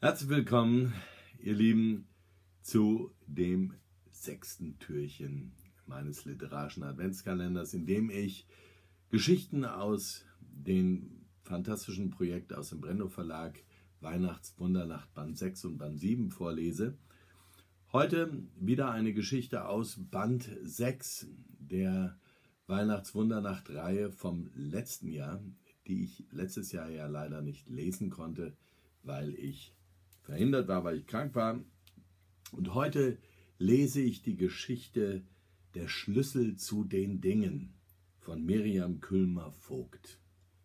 Herzlich willkommen, ihr Lieben, zu dem 6. Türchen meines literarischen Adventskalenders, in dem ich Geschichten aus dem fantastischen Projekt aus dem Brendo Verlag Weihnachtswundernacht Band 6 und Band 7 vorlese. Heute wieder eine Geschichte aus Band 6 der Weihnachtswundernacht-Reihe vom letzten Jahr, die ich letztes Jahr ja leider nicht lesen konnte, weil ich verhindert war, weil ich krank war. Und heute lese ich die Geschichte Der Schlüssel zu den Dingen von Miriam Kühlmer-Vogt.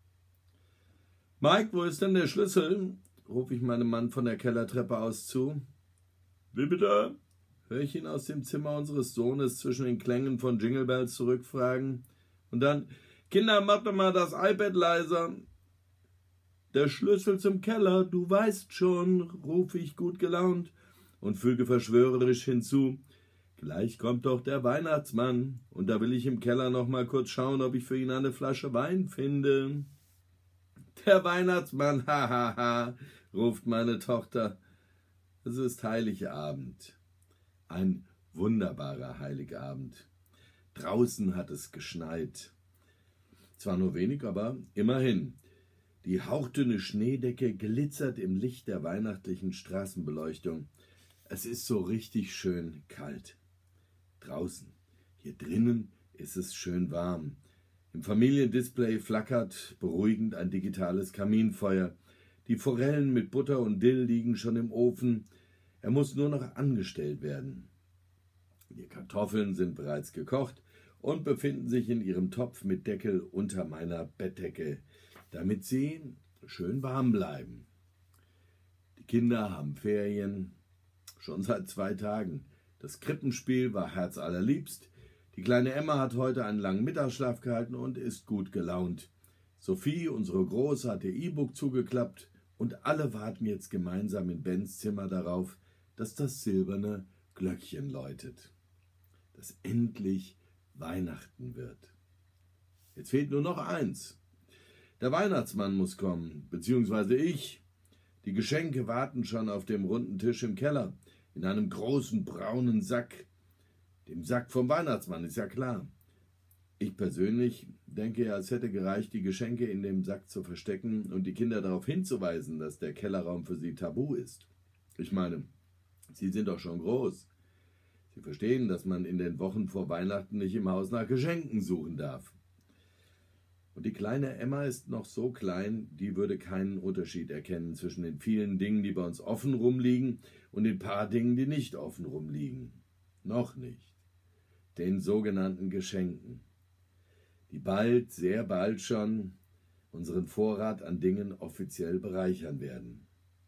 Mike, wo ist denn der Schlüssel? Rufe ich meinem Mann von der Kellertreppe aus zu. Wie bitte? Höre ich ihn aus dem Zimmer unseres Sohnes zwischen den Klängen von Jingle Bells zurückfragen. Und dann, Kinder, macht doch mal das iPad leiser. Der Schlüssel zum Keller, du weißt schon, rufe ich gut gelaunt und füge verschwörerisch hinzu. Gleich kommt doch der Weihnachtsmann und da will ich im Keller noch mal kurz schauen, ob ich für ihn eine Flasche Wein finde. Der Weihnachtsmann, hahaha, ruft meine Tochter. Es ist Heiligabend. Ein wunderbarer Heiligabend. Draußen hat es geschneit. Zwar nur wenig, aber immerhin. Die hauchdünne Schneedecke glitzert im Licht der weihnachtlichen Straßenbeleuchtung. Es ist so richtig schön kalt. Draußen. Hier drinnen ist es schön warm. Im Familiendisplay flackert beruhigend ein digitales Kaminfeuer. Die Forellen mit Butter und Dill liegen schon im Ofen. Er muss nur noch angestellt werden. Die Kartoffeln sind bereits gekocht und befinden sich in ihrem Topf mit Deckel unter meiner Bettdecke, damit sie schön warm bleiben. Die Kinder haben Ferien, schon seit 2 Tagen. Das Krippenspiel war herzallerliebst. Die kleine Emma hat heute einen langen Mittagsschlaf gehalten und ist gut gelaunt. Sophie, unsere Große, hat ihr E-Book zugeklappt und alle warten jetzt gemeinsam in Bens Zimmer darauf, dass das silberne Glöckchen läutet. Dass endlich Weihnachten wird. Jetzt fehlt nur noch eins. Der Weihnachtsmann muss kommen, beziehungsweise ich. Die Geschenke warten schon auf dem runden Tisch im Keller, in einem großen braunen Sack. Dem Sack vom Weihnachtsmann, ist ja klar. Ich persönlich denke ja, es hätte gereicht, die Geschenke in dem Sack zu verstecken und die Kinder darauf hinzuweisen, dass der Kellerraum für sie tabu ist. Ich meine, sie sind doch schon groß. Sie verstehen, dass man in den Wochen vor Weihnachten nicht im Haus nach Geschenken suchen darf. Und die kleine Emma ist noch so klein, die würde keinen Unterschied erkennen zwischen den vielen Dingen, die bei uns offen rumliegen, und den paar Dingen, die nicht offen rumliegen. Noch nicht. Den sogenannten Geschenken, die bald, sehr bald schon, unseren Vorrat an Dingen offiziell bereichern werden.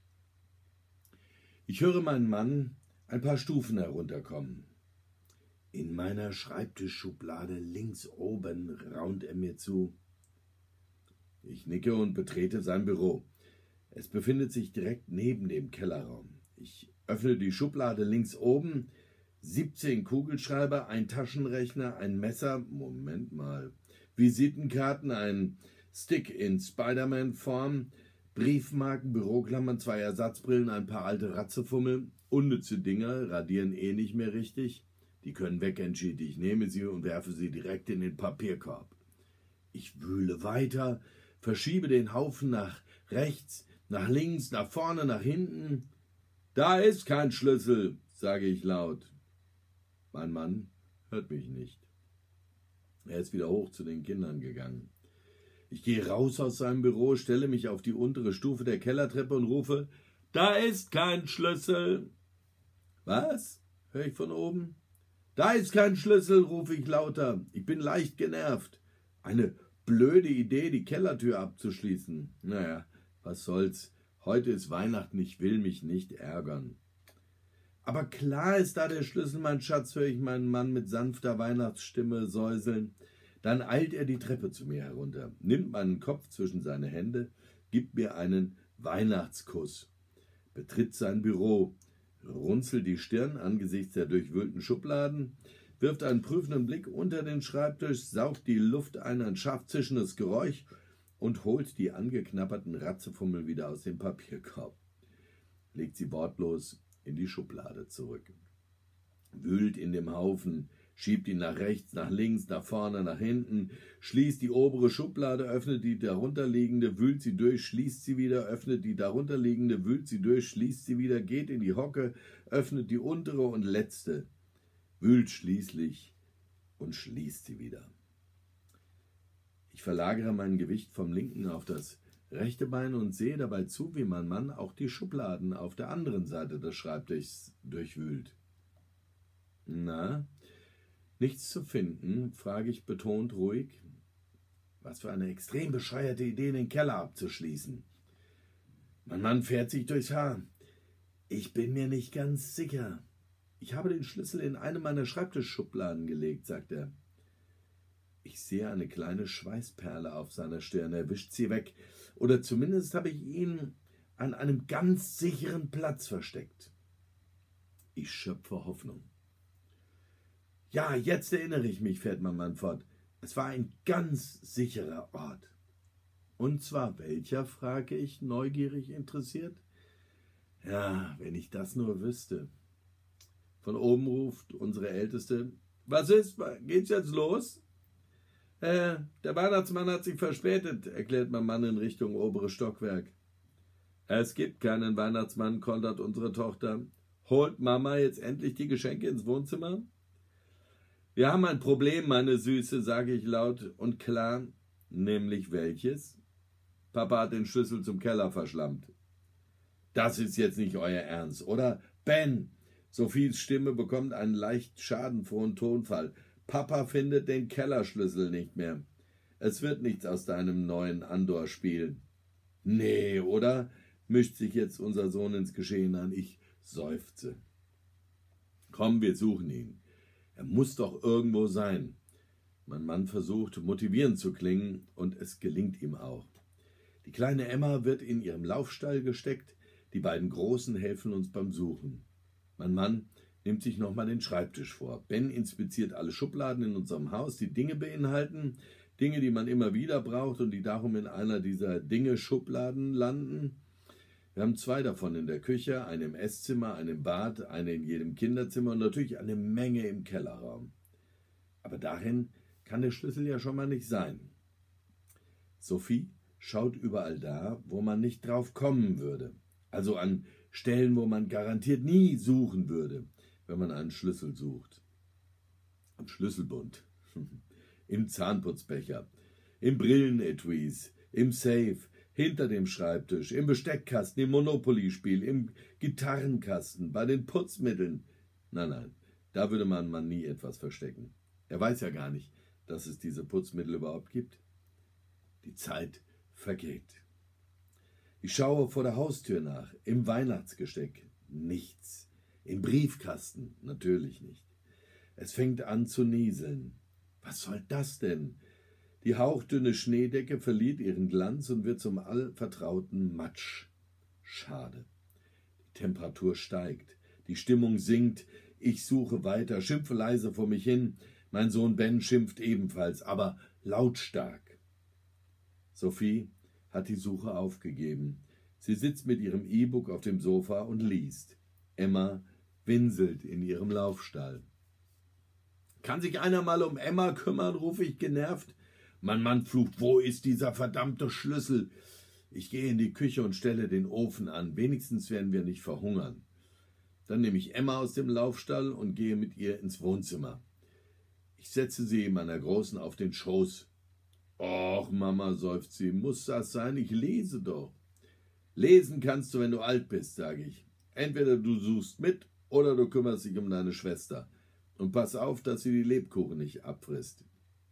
Ich höre meinen Mann ein paar Stufen herunterkommen. In meiner Schreibtischschublade links oben, raunt er mir zu. Ich nicke und betrete sein Büro. Es befindet sich direkt neben dem Kellerraum. Ich öffne die Schublade links oben. 17 Kugelschreiber, ein Taschenrechner, ein Messer, Moment mal, Visitenkarten, ein Stick in Spider-Man-Form, Briefmarken, Büroklammern, 2 Ersatzbrillen, ein paar alte Ratzefummel, unnütze Dinger, radieren eh nicht mehr richtig. Die können weg, entschied ich. Nehme sie und werfe sie direkt in den Papierkorb. Ich wühle weiter, verschiebe den Haufen nach rechts, nach links, nach vorne, nach hinten. Da ist kein Schlüssel, sage ich laut. Mein Mann hört mich nicht. Er ist wieder hoch zu den Kindern gegangen. Ich gehe raus aus seinem Büro, stelle mich auf die untere Stufe der Kellertreppe und rufe, da ist kein Schlüssel. Was? Höre ich von oben. Da ist kein Schlüssel, rufe ich lauter. Ich bin leicht genervt. Eine blöde Idee, die Kellertür abzuschließen. Naja, was soll's. Heute ist Weihnachten, ich will mich nicht ärgern. Aber klar ist da der Schlüssel, mein Schatz, höre ich meinen Mann mit sanfter Weihnachtsstimme säuseln. Dann eilt er die Treppe zu mir herunter, nimmt meinen Kopf zwischen seine Hände, gibt mir einen Weihnachtskuss, betritt sein Büro, runzelt die Stirn angesichts der durchwühlten Schubladen, wirft einen prüfenden Blick unter den Schreibtisch, saugt die Luft ein, ein scharf zischendes Geräusch und holt die angeknabberten Ratzefummel wieder aus dem Papierkorb. legt sie wortlos in die Schublade zurück. Wühlt in dem Haufen, schiebt ihn nach rechts, nach links, nach vorne, nach hinten, schließt die obere Schublade, öffnet die darunterliegende, wühlt sie durch, schließt sie wieder, öffnet die darunterliegende, wühlt sie durch, schließt sie wieder, geht in die Hocke, öffnet die untere und letzte, wühlt schließlich und schließt sie wieder. Ich verlagere mein Gewicht vom linken auf das rechte Bein und sehe dabei zu, wie mein Mann auch die Schubladen auf der anderen Seite des Schreibtischs durchwühlt. Na, nichts zu finden, frage ich betont ruhig. Was für eine extrem bescheuerte Idee, den Keller abzuschließen. Mein Mann fährt sich durchs Haar. Ich bin mir nicht ganz sicher. Ich habe den Schlüssel in eine meiner Schreibtischschubladen gelegt, sagt er. Ich sehe eine kleine Schweißperle auf seiner Stirn. Er wischt sie weg. Oder zumindest habe ich ihn an einem ganz sicheren Platz versteckt. Ich schöpfe Hoffnung. Ja, jetzt erinnere ich mich, fährt mein Mann fort. Es war ein ganz sicherer Ort. Und zwar welcher, frage ich, neugierig interessiert. Ja, wenn ich das nur wüsste. Von oben ruft unsere Älteste. Was ist? Geht's jetzt los? Der Weihnachtsmann hat sich verspätet, erklärt mein Mann in Richtung oberes Stockwerk. Es gibt keinen Weihnachtsmann, kontert unsere Tochter. Holt Mama jetzt endlich die Geschenke ins Wohnzimmer? Wir haben ein Problem, meine Süße, sage ich laut und klar. Nämlich welches? Papa hat den Schlüssel zum Keller verschlammt. Das ist jetzt nicht euer Ernst, oder? Ben! Sophies Stimme bekommt einen leicht schadenfrohen Tonfall. Papa findet den Kellerschlüssel nicht mehr. Es wird nichts aus deinem neuen Andor-Spiel. Nee, oder? Mischt sich jetzt unser Sohn ins Geschehen ein. Ich seufze. Komm, wir suchen ihn. Er muss doch irgendwo sein. Mein Mann versucht, motivierend zu klingen, und es gelingt ihm auch. Die kleine Emma wird in ihrem Laufstall gesteckt. Die beiden Großen helfen uns beim Suchen. Mein Mann nimmt sich nochmal den Schreibtisch vor. Ben inspiziert alle Schubladen in unserem Haus, die Dinge beinhalten. Dinge, die man immer wieder braucht und die darum in einer dieser Dinge-Schubladen landen. Wir haben 2 davon in der Küche, eine im Esszimmer, eine im Bad, eine in jedem Kinderzimmer und natürlich eine Menge im Kellerraum. Aber darin kann der Schlüssel ja schon mal nicht sein. Sophie schaut überall da, wo man nicht drauf kommen würde. Also an Stellen, wo man garantiert nie suchen würde, wenn man einen Schlüssel sucht. Am Schlüsselbund, im Zahnputzbecher, im Brillenetuis, im Safe, hinter dem Schreibtisch, im Besteckkasten, im Monopoly-Spiel, im Gitarrenkasten, bei den Putzmitteln. Nein, da würde man nie etwas verstecken. Er weiß ja gar nicht, dass es diese Putzmittel überhaupt gibt. Die Zeit vergeht. Ich schaue vor der Haustür nach, im Weihnachtsgesteck, nichts. Im Briefkasten, natürlich nicht. Es fängt an zu nieseln. Was soll das denn? Die hauchdünne Schneedecke verliert ihren Glanz und wird zum allvertrauten Matsch. Schade. Die Temperatur steigt, die Stimmung sinkt, ich suche weiter, schimpfe leise vor mich hin. Mein Sohn Ben schimpft ebenfalls, aber lautstark. Sophie hat die Suche aufgegeben. Sie sitzt mit ihrem E-Book auf dem Sofa und liest. Emma winselt in ihrem Laufstall. Kann sich einer mal um Emma kümmern, rufe ich genervt. Mein Mann flucht, wo ist dieser verdammte Schlüssel? Ich gehe in die Küche und stelle den Ofen an. Wenigstens werden wir nicht verhungern. Dann nehme ich Emma aus dem Laufstall und gehe mit ihr ins Wohnzimmer. Ich setze sie meiner Großen auf den Schoß. Och, Mama, seufzt sie, muss das sein? Ich lese doch. Lesen kannst du, wenn du alt bist, sage ich. Entweder du suchst mit oder du kümmerst dich um deine Schwester. Und pass auf, dass sie die Lebkuchen nicht abfrisst.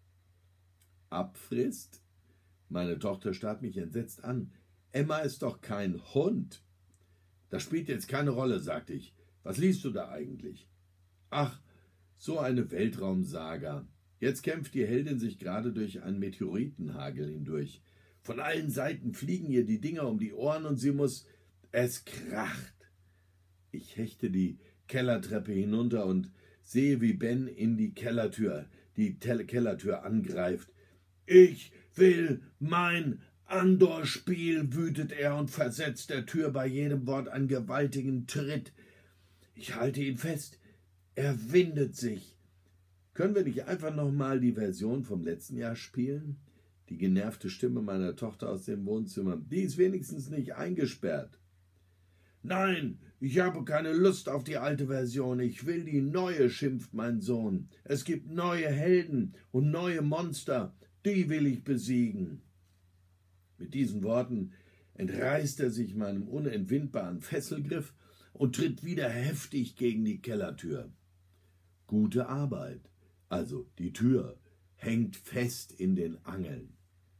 Abfrisst? Meine Tochter starrt mich entsetzt an. Emma ist doch kein Hund. Das spielt jetzt keine Rolle, sagte ich. Was liest du da eigentlich? Ach, so eine Weltraumsaga. Jetzt kämpft die Heldin sich gerade durch einen Meteoritenhagel hindurch. Von allen Seiten fliegen ihr die Dinger um die Ohren und sie muss... Es kracht. Ich hechte die Kellertreppe hinunter und sehe, wie Ben in die Kellertür angreift. Ich will mein Andor-Spiel, wütet er und versetzt der Tür bei jedem Wort einen gewaltigen Tritt. Ich halte ihn fest. Er windet sich. Können wir nicht einfach nochmal die Version vom letzten Jahr spielen? Die genervte Stimme meiner Tochter aus dem Wohnzimmer. Die ist wenigstens nicht eingesperrt. Nein, ich habe keine Lust auf die alte Version. Ich will die neue, schimpft mein Sohn. Es gibt neue Helden und neue Monster. Die will ich besiegen. Mit diesen Worten entreißt er sich meinem unentwindbaren Fesselgriff und tritt wieder heftig gegen die Kellertür. Gute Arbeit. Also die Tür hängt fest in den Angeln.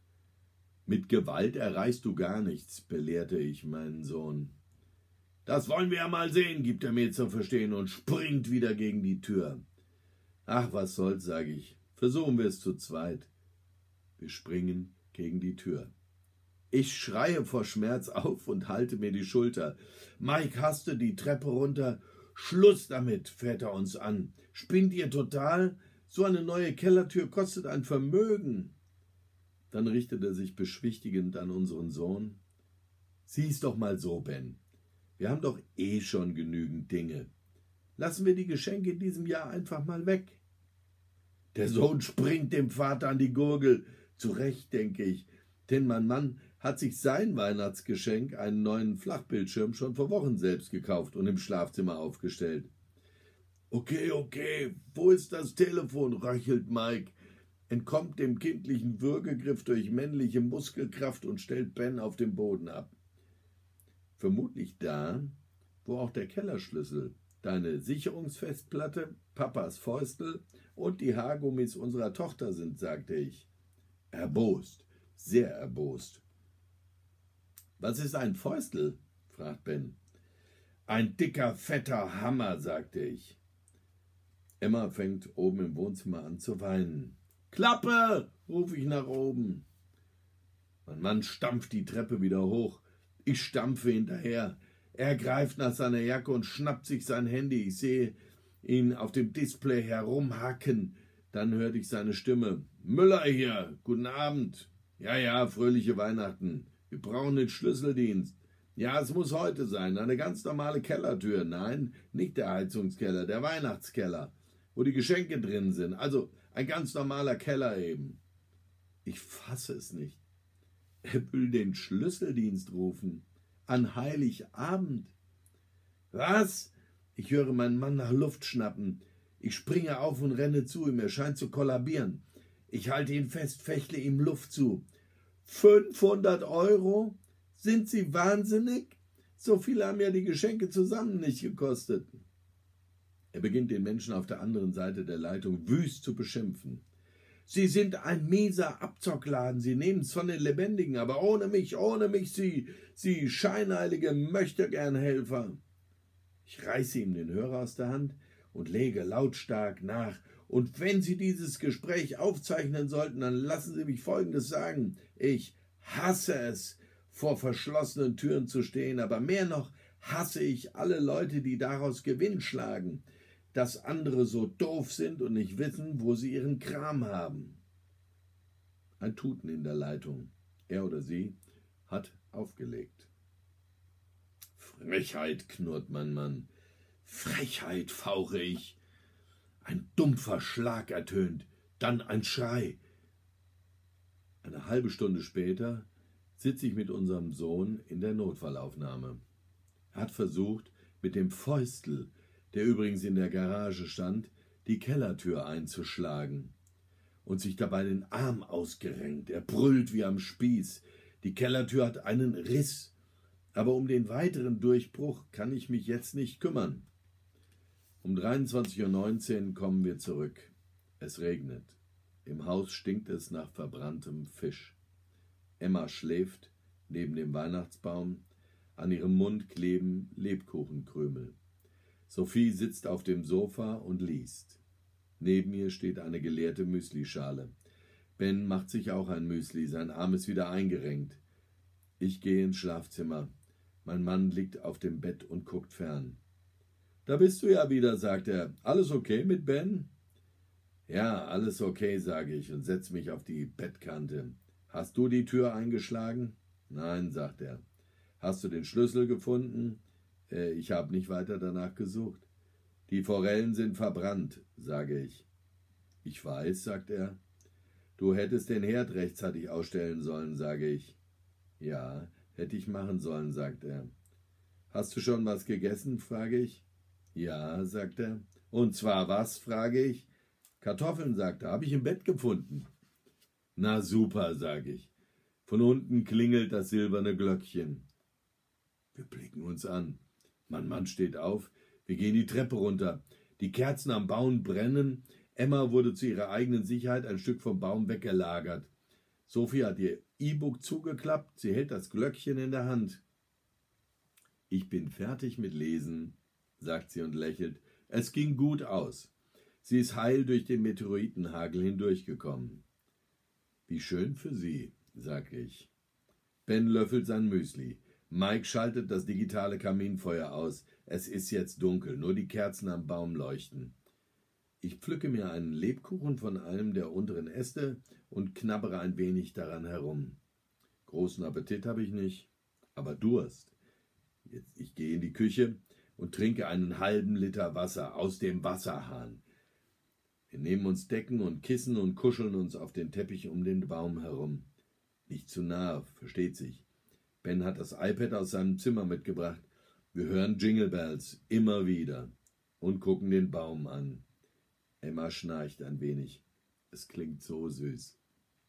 Mit Gewalt erreichst du gar nichts, belehrte ich meinen Sohn. Das wollen wir ja mal sehen, gibt er mir zu verstehen und springt wieder gegen die Tür. Ach, was soll's, sage ich. Versuchen wir es zu zweit. Wir springen gegen die Tür. Ich schreie vor Schmerz auf und halte mir die Schulter. Mike haste die Treppe runter. Schluss damit, fährt er uns an. Spinnt ihr total? So eine neue Kellertür kostet ein Vermögen. Dann richtet er sich beschwichtigend an unseren Sohn. Sieh's doch mal so, Ben. Wir haben doch eh schon genügend Dinge. Lassen wir die Geschenke in diesem Jahr einfach mal weg. Der Sohn springt dem Vater an die Gurgel. Zu Recht, denke ich, denn mein Mann hat sich sein Weihnachtsgeschenk, einen neuen Flachbildschirm, schon vor Wochen selbst gekauft und im Schlafzimmer aufgestellt. Okay, wo ist das Telefon, röchelt Mike, entkommt dem kindlichen Würgegriff durch männliche Muskelkraft und stellt Ben auf dem Boden ab. Vermutlich da, wo auch der Kellerschlüssel, deine Sicherungsfestplatte, Papas Fäustel und die Haargummis unserer Tochter sind, sagte ich. Erbost, sehr erbost. Was ist ein Fäustel? Fragt Ben. Ein dicker, fetter Hammer, sagte ich. Emma fängt oben im Wohnzimmer an zu weinen. Klappe, rufe ich nach oben. Mein Mann stampft die Treppe wieder hoch. Ich stampfe hinterher. Er greift nach seiner Jacke und schnappt sich sein Handy. Ich sehe ihn auf dem Display herumhacken. Dann hörte ich seine Stimme. Müller hier, guten Abend. Ja, fröhliche Weihnachten. Wir brauchen den Schlüsseldienst. Ja, es muss heute sein. Eine ganz normale Kellertür. Nein, nicht der Heizungskeller, der Weihnachtskeller, wo die Geschenke drin sind. Also ein ganz normaler Keller eben. Ich fasse es nicht. Er will den Schlüsseldienst rufen. An Heiligabend. Was? Ich höre meinen Mann nach Luft schnappen. Ich springe auf und renne zu ihm. Er scheint zu kollabieren. Ich halte ihn fest, fächle ihm Luft zu. 500 €? Sind Sie wahnsinnig? So viel haben ja die Geschenke zusammen nicht gekostet. Er beginnt den Menschen auf der anderen Seite der Leitung wüst zu beschimpfen. Sie sind ein mieser Abzockladen, Sie nehmen's von den Lebendigen, aber ohne mich, Sie scheinheilige Möchtegernhelfer. Ich reiße ihm den Hörer aus der Hand und lege lautstark nach. Und wenn Sie dieses Gespräch aufzeichnen sollten, dann lassen Sie mich Folgendes sagen. Ich hasse es, vor verschlossenen Türen zu stehen, aber mehr noch hasse ich alle Leute, die daraus Gewinn schlagen, dass andere so doof sind und nicht wissen, wo sie ihren Kram haben. Ein Tuten in der Leitung. Er oder sie hat aufgelegt. Frechheit, knurrt mein Mann. Frechheit, fauche ich. Ein dumpfer Schlag ertönt, dann ein Schrei. Eine halbe Stunde später sitze ich mit unserem Sohn in der Notfallaufnahme. Er hat versucht, mit dem Fäustel, der übrigens in der Garage stand, die Kellertür einzuschlagen und sich dabei den Arm ausgerenkt. Er brüllt wie am Spieß. Die Kellertür hat einen Riss, aber um den weiteren Durchbruch kann ich mich jetzt nicht kümmern. Um 23:19 Uhr kommen wir zurück. Es regnet. Im Haus stinkt es nach verbranntem Fisch. Emma schläft neben dem Weihnachtsbaum. An ihrem Mund kleben Lebkuchenkrümel. Sophie sitzt auf dem Sofa und liest. Neben ihr steht eine geleerte Müslischale. Ben macht sich auch ein Müsli, sein Arm ist wieder eingerenkt. Ich gehe ins Schlafzimmer. Mein Mann liegt auf dem Bett und guckt fern. »Da bist du ja wieder«, sagt er. »Alles okay mit Ben?« »Ja, alles okay«, sage ich und setze mich auf die Bettkante. Hast du die Tür eingeschlagen? Nein, sagt er. Hast du den Schlüssel gefunden? Ich habe nicht weiter danach gesucht. Die Forellen sind verbrannt, sage ich. Ich weiß, sagt er. Du hättest den Herd rechtzeitig ausstellen sollen, sage ich. Ja, hätte ich machen sollen, sagt er. Hast du schon was gegessen, frage ich. Ja, sagt er. Und zwar was, frage ich. Kartoffeln, sagt er, habe ich im Bett gefunden. Na super, sage ich. Von unten klingelt das silberne Glöckchen. Wir blicken uns an. Mein Mann steht auf. Wir gehen die Treppe runter. Die Kerzen am Baum brennen. Emma wurde zu ihrer eigenen Sicherheit ein Stück vom Baum weggelagert. Sophie hat ihr E-Book zugeklappt. Sie hält das Glöckchen in der Hand. Ich bin fertig mit Lesen, sagt sie und lächelt. Es ging gut aus. Sie ist heil durch den Meteoritenhagel hindurchgekommen. Wie schön für sie, sag ich. Ben löffelt sein Müsli. Mike schaltet das digitale Kaminfeuer aus. Es ist jetzt dunkel, nur die Kerzen am Baum leuchten. Ich pflücke mir einen Lebkuchen von einem der unteren Äste und knabbere ein wenig daran herum. Großen Appetit habe ich nicht, aber Durst. Ich gehe in die Küche und trinke einen halben Liter Wasser aus dem Wasserhahn. Wir nehmen uns Decken und Kissen und kuscheln uns auf den Teppich um den Baum herum. Nicht zu nah, versteht sich. Ben hat das iPad aus seinem Zimmer mitgebracht. Wir hören Jingle Bells immer wieder und gucken den Baum an. Emma schnarcht ein wenig. Es klingt so süß.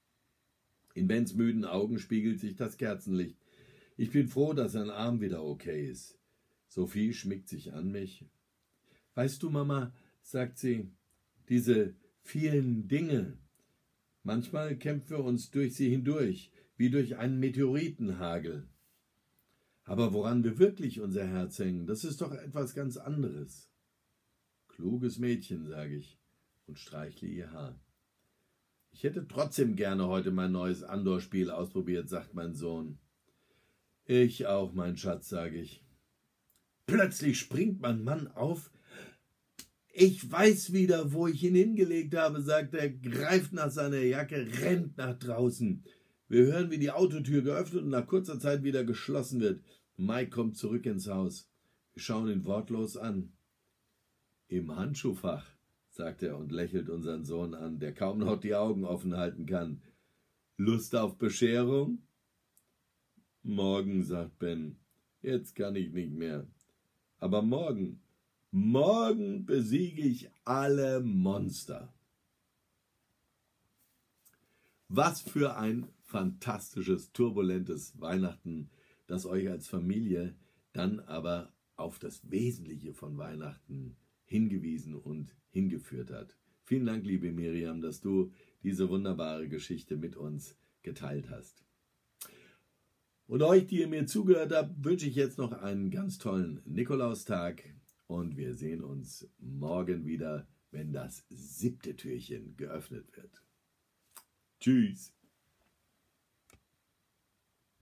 In Bens müden Augen spiegelt sich das Kerzenlicht. Ich bin froh, dass sein Arm wieder okay ist. Sophie schmiegt sich an mich. Weißt du, Mama, sagt sie, diese vielen Dinge, manchmal kämpfen wir uns durch sie hindurch, wie durch einen Meteoritenhagel. Aber woran wir wirklich unser Herz hängen, das ist doch etwas ganz anderes. Kluges Mädchen, sage ich und streichle ihr Haar. Ich hätte trotzdem gerne heute mein neues Andor-Spiel ausprobiert, sagt mein Sohn. Ich auch, mein Schatz, sage ich. Plötzlich springt mein Mann auf. Ich weiß wieder, wo ich ihn hingelegt habe, sagt er, greift nach seiner Jacke, rennt nach draußen. Wir hören, wie die Autotür geöffnet und nach kurzer Zeit wieder geschlossen wird. Mike kommt zurück ins Haus. Wir schauen ihn wortlos an. Im Handschuhfach, sagt er und lächelt unseren Sohn an, der kaum noch die Augen offen halten kann. Lust auf Bescherung? Morgen, sagt Ben. Jetzt kann ich nicht mehr. Aber morgen besiege ich alle Monster. Was für ein fantastisches, turbulentes Weihnachten, das euch als Familie dann aber auf das Wesentliche von Weihnachten hingewiesen und hingeführt hat. Vielen Dank, liebe Miriam, dass du diese wunderbare Geschichte mit uns geteilt hast. Und euch, die ihr mir zugehört habt, wünsche ich jetzt noch einen ganz tollen Nikolaustag und wir sehen uns morgen wieder, wenn das 7. Türchen geöffnet wird. Tschüss.